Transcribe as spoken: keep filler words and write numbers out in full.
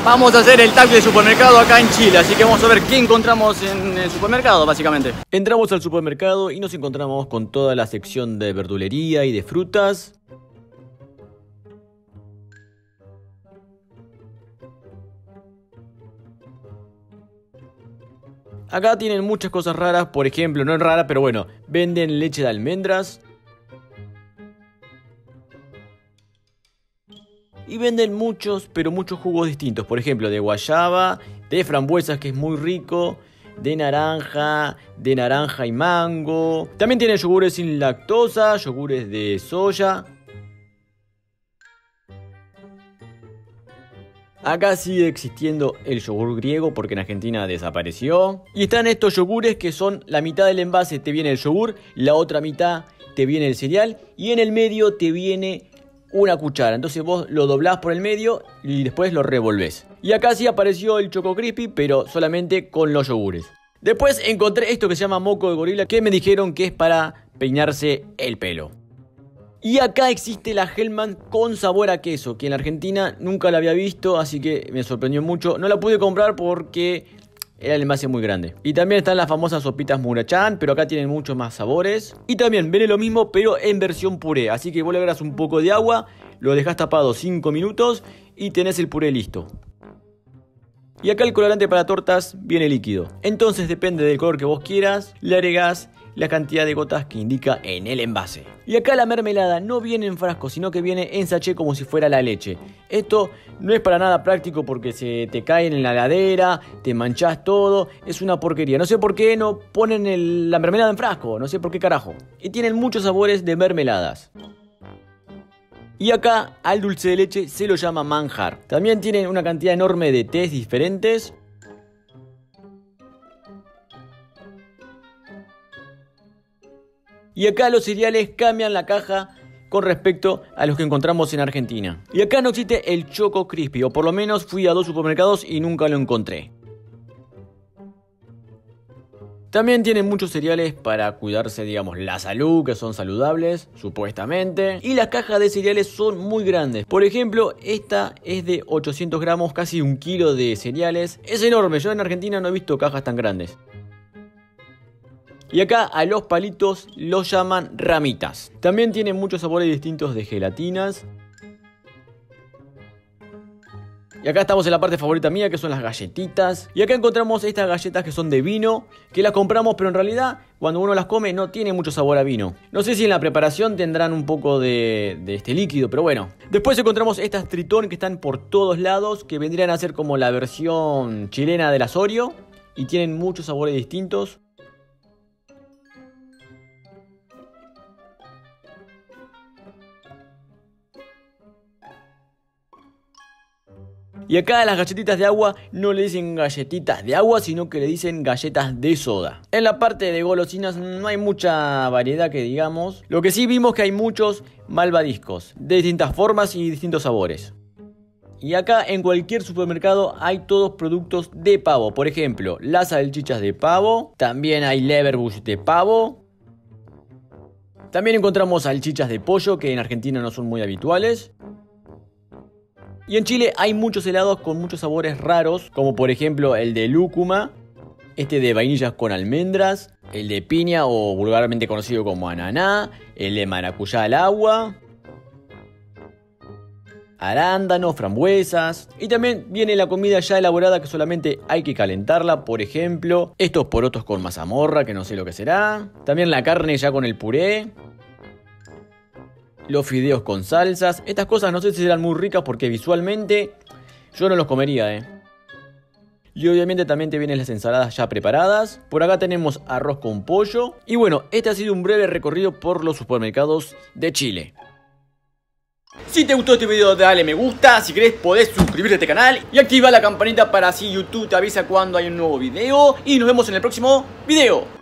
Vamos a hacer el tag de supermercado acá en Chile, así que vamos a ver qué encontramos en el supermercado, básicamente. Entramos al supermercado y nos encontramos con toda la sección de verdulería y de frutas. Acá tienen muchas cosas raras, por ejemplo, no es rara, pero bueno, venden leche de almendras. Y venden muchos, pero muchos jugos distintos. Por ejemplo, de guayaba, de frambuesas, que es muy rico, de naranja, de naranja y mango. También tienen yogures sin lactosa, yogures de soya. Acá sigue existiendo el yogur griego porque en Argentina desapareció. Y están estos yogures que son la mitad del envase te viene el yogur, la otra mitad te viene el cereal y en el medio te viene una cuchara. Entonces vos lo doblás por el medio y después lo revolvés. Y acá sí apareció el Choco Crispy, pero solamente con los yogures. Después encontré esto que se llama moco de gorila, que me dijeron que es para peinarse el pelo. Y acá existe la Hellmann's con sabor a queso, que en la Argentina nunca la había visto, así que me sorprendió mucho. No la pude comprar porque era el envase muy grande. Y también están las famosas sopitas Murachan, pero acá tienen muchos más sabores. Y también viene lo mismo, pero en versión puré. Así que vos le agregas un poco de agua, lo dejás tapado cinco minutos y tenés el puré listo. Y acá el colorante para tortas viene líquido. Entonces depende del color que vos quieras, le agregás la cantidad de gotas que indica en el envase. Y acá la mermelada no viene en frasco, sino que viene en sachet como si fuera la leche. Esto no es para nada práctico porque se te caen en la heladera, te manchás todo, es una porquería. No sé por qué no ponen el, la mermelada en frasco, no sé por qué carajo. Y tienen muchos sabores de mermeladas. Y acá al dulce de leche se lo llama manjar. También tienen una cantidad enorme de tés diferentes. Y acá los cereales cambian la caja con respecto a los que encontramos en Argentina. Y acá no existe el Choco Crispy, o por lo menos fui a dos supermercados y nunca lo encontré. También tienen muchos cereales para cuidarse, digamos, la salud, que son saludables, supuestamente. Y las cajas de cereales son muy grandes. Por ejemplo, esta es de ochocientos gramos, casi un kilo de cereales. Es enorme, yo en Argentina no he visto cajas tan grandes. Y acá a los palitos los llaman ramitas. También tienen muchos sabores distintos de gelatinas. Y acá estamos en la parte favorita mía, que son las galletitas. Y acá encontramos estas galletas que son de vino, que las compramos, pero en realidad cuando uno las come no tiene mucho sabor a vino. No sé si en la preparación tendrán un poco de, de este líquido, pero bueno. Después encontramos estas Tritón que están por todos lados, que vendrían a ser como la versión chilena de las Oreo. Y tienen muchos sabores distintos. Y acá a las galletitas de agua no le dicen galletitas de agua, sino que le dicen galletas de soda. En la parte de golosinas no hay mucha variedad que digamos. Lo que sí vimos que hay muchos malvadiscos, de distintas formas y distintos sabores. Y acá en cualquier supermercado hay todos productos de pavo. Por ejemplo, las salchichas de pavo. También hay Leverbush de pavo. También encontramos salchichas de pollo, que en Argentina no son muy habituales. Y en Chile hay muchos helados con muchos sabores raros, como por ejemplo el de lúcuma, este de vainillas con almendras, el de piña o vulgarmente conocido como ananá, el de maracuyá al agua, arándanos, frambuesas. Y también viene la comida ya elaborada que solamente hay que calentarla, por ejemplo estos porotos con mazamorra, que no sé lo que será. También la carne ya con el puré. Los fideos con salsas. Estas cosas no sé si serán muy ricas porque visualmente yo no los comería, eh. Y obviamente también te vienen las ensaladas ya preparadas. Por acá tenemos arroz con pollo. Y bueno, este ha sido un breve recorrido por los supermercados de Chile. Si te gustó este video dale me gusta, si querés podés suscribirte a este canal y activar la campanita para así YouTube te avisa cuando hay un nuevo video. Y nos vemos en el próximo video.